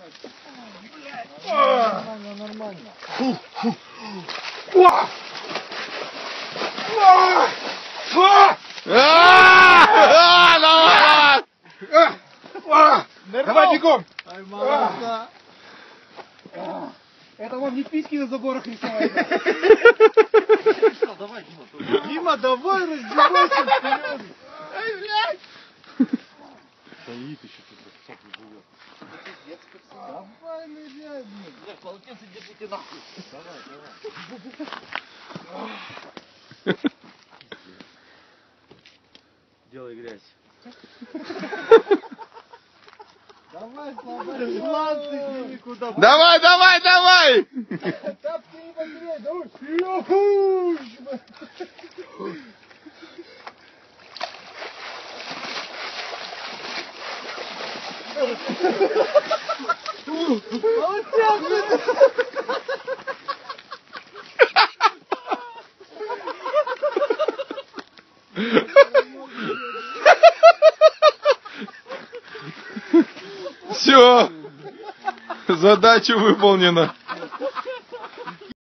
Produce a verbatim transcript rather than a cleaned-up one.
Нормально, нормально. Давай бегом! Это вам не письки на заборах рисовать. Давай, Дима, Дима, давай раздевайся вперед. Ай, блядь! Стоит еще тут, сопли живет. Давай, ныряй, блин. Блядь, полотенце держите нахуй. Давай, давай. Делай грязь. Давай, слабый, шланцы никуда. Давай, давай, давай! Тапки не погрей, давай. Все, задача выполнена.